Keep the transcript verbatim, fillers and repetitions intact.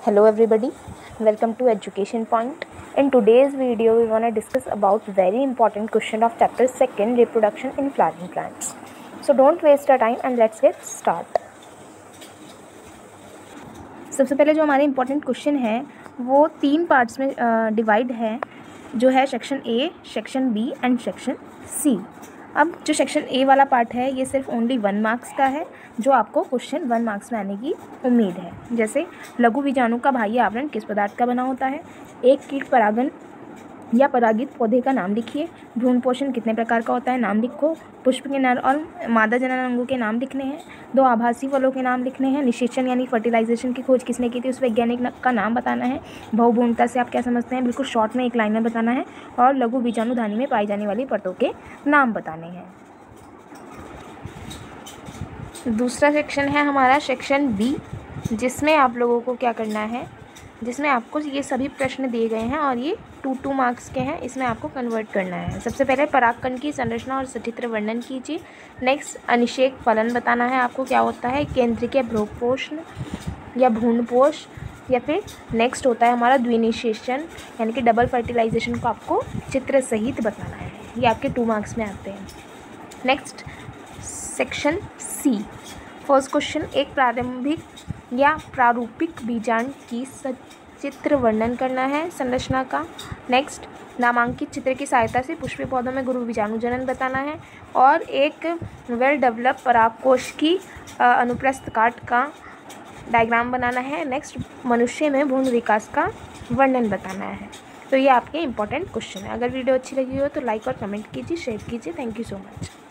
Hello everybody, welcome to Education Point. In today's video we want to discuss about very important question of chapter second, reproduction in flowering plants. So don't waste our time and let's get start. सबसे पहले जो हमारे important question है वो तीन parts में divide है, जो है section A, section B and section C. अब जो सेक्शन ए वाला पार्ट है ये सिर्फ ओनली वन मार्क्स का है, जो आपको क्वेश्चन वन मार्क्स में आने की उम्मीद है. जैसे लघु बीजाणु का बाह्य आवरण किस पदार्थ का बना होता है, एक कीट परागन या परागित पौधे का नाम लिखिए, भ्रूण पोषण कितने प्रकार का होता है नाम लिखो, पुष्प के नर और मादा जनन अंगों के नाम लिखने हैं, दो आभासी फलों के नाम लिखने हैं, निषेचन यानी फर्टिलाइजेशन की खोज किसने की थी उस वैज्ञानिक का नाम बताना है, बहुभ्रूणता से आप क्या समझते हैं बिल्कुल शॉर्ट में एक लाइन में बताना है, और लघु बीजाणुधानी में पाई जाने वाली परतों के नाम बताने हैं. दूसरा सेक्शन है हमारा सेक्शन बी, जिसमें आप लोगों को क्या करना है, जिसमें आपको ये सभी प्रश्न दिए गए हैं और ये टू टू मार्क्स के हैं. इसमें आपको कन्वर्ट करना है. सबसे पहले परागकण की संरचना और सचित्र वर्णन कीजिए. नेक्स्ट अनिषेक फलन बताना है आपको क्या होता है, केंद्रीय भ्रूणपोषण या भ्रूणपोष, या फिर नेक्स्ट होता है हमारा द्विनिषेचन यानी कि डबल फर्टिलाइजेशन को आपको चित्र सहित बताना है. ये आपके टू मार्क्स में आते हैं. Next section C, first question, एक प्रारंभिक या प्रारूपिक बीजांड की सचित्र वर्णन करना है संरचना का. नेक्स्ट नामांकित चित्र की सहायता से पुष्पीय पौधों में गुरु बीजाणु जनन बताना है, और एक वेल डेवलप परागकोश की अनुप्रस्थ काट का डायग्राम बनाना है. नेक्स्ट मनुष्य में भ्रूण विकास का वर्णन बताना है. तो ये आपके इंपॉर्टेंट क्वेश्चन है. अगर वीडियो अच्छी लगी हो तो लाइक और कमेंट कीजिए, शेयर कीजिए. Thank you so much.